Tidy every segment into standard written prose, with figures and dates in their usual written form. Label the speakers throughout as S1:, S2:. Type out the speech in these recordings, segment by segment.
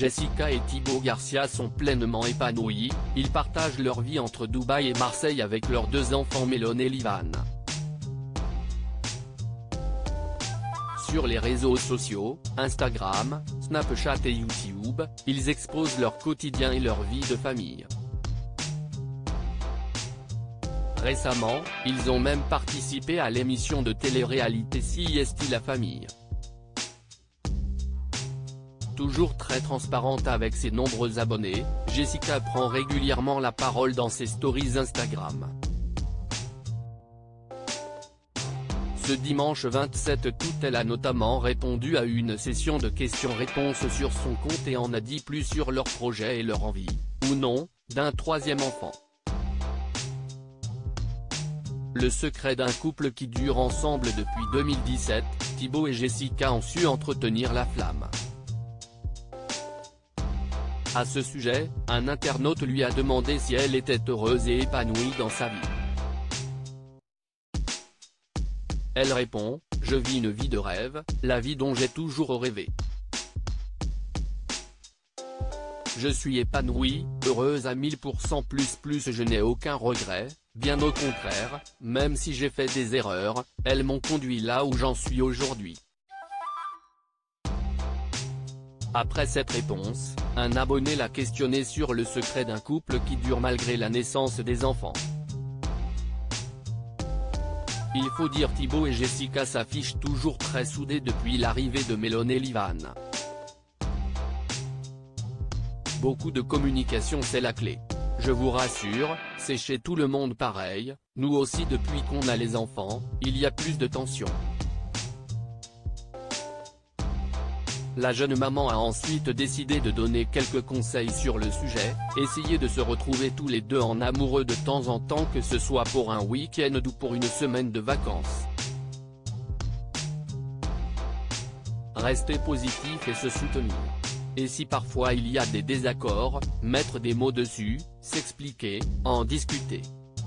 S1: Jessica et Thibaut Garcia sont pleinement épanouis, ils partagent leur vie entre Dubaï et Marseille avec leurs 2 enfants Mélone et Livan. Sur les réseaux sociaux, Instagram, Snapchat et YouTube, ils exposent leur quotidien et leur vie de famille. Récemment, ils ont même participé à l'émission de télé-réalité Si Est-il la famille. Toujours très transparente avec ses nombreux abonnés, Jessica prend régulièrement la parole dans ses stories Instagram. Ce dimanche 27 août, elle a notamment répondu à une session de questions-réponses sur son compte et en a dit plus sur leur projet et leur envie, ou non, d'un 3e enfant. Le secret d'un couple qui dure ensemble depuis 2017, Thibaut et Jessica ont su entretenir la flamme. À ce sujet, un internaute lui a demandé si elle était heureuse et épanouie dans sa vie. Elle répond : « Je vis une vie de rêve, la vie dont j'ai toujours rêvé. Je suis épanouie, heureuse à 1000% plus je n'ai aucun regret, bien au contraire, même si j'ai fait des erreurs, elles m'ont conduit là où j'en suis aujourd'hui. » Après cette réponse, un abonné l'a questionné sur le secret d'un couple qui dure malgré la naissance des enfants. Il faut dire Thibaut et Jessica s'affichent toujours très soudés depuis l'arrivée de Mélone et Livan. Beaucoup de communication, c'est la clé. Je vous rassure, c'est chez tout le monde pareil, nous aussi depuis qu'on a les enfants, il y a plus de tension. La jeune maman a ensuite décidé de donner quelques conseils sur le sujet, essayer de se retrouver tous les deux en amoureux de temps en temps, que ce soit pour un week-end ou pour une semaine de vacances. Rester positif et se soutenir. Et si parfois il y a des désaccords, mettre des mots dessus, s'expliquer, en discuter.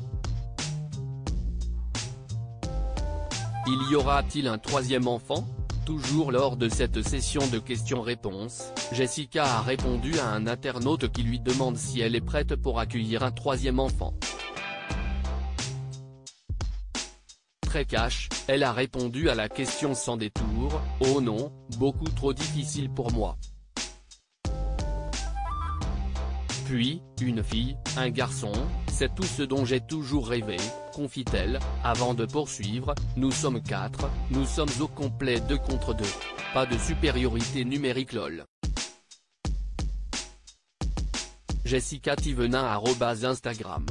S1: Il y aura-t-il un 3e enfant ? Toujours lors de cette session de questions-réponses, Jessica a répondu à un internaute qui lui demande si elle est prête pour accueillir un 3e enfant. Très cash, elle a répondu à la question sans détour : « Oh non, beaucoup trop difficile pour moi. » Puis, une fille, un garçon, c'est tout ce dont j'ai toujours rêvé, confie-t-elle, avant de poursuivre : « Nous sommes 4, nous sommes au complet 2 contre 2. Pas de supériorité numérique lol. » Jessica Thivenin @Instagram.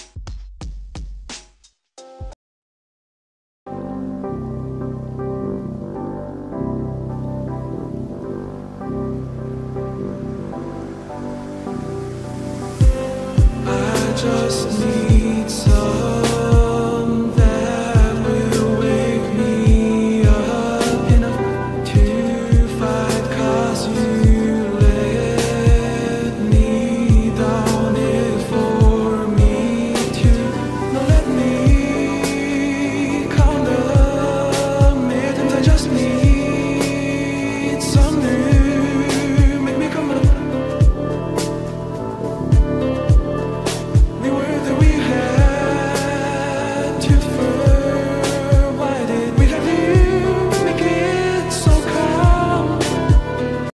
S2: Just need some that will wake me up enough to fight, 'cause you let me down it for me to. Now let me calm down, sometimes I just need some new, make me come up. We were that we had to